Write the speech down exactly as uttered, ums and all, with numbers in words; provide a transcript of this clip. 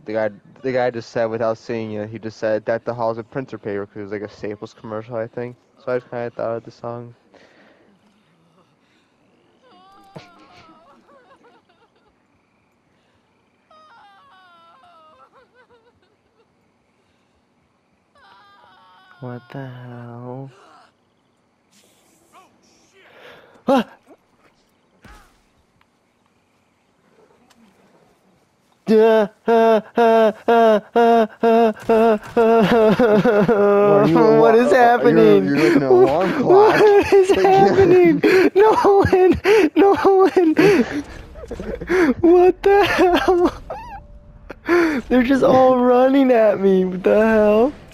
the guy the guy just said without seeing it. He just said that the halls of printer paper because it was like a Staples commercial, I think. So I just kind of thought of the song. What the hell? Ah! What is happening? You're, you're like an alarm clock. What is happening? Nolan! Nolan! What the hell? They're just all running at me. What the hell?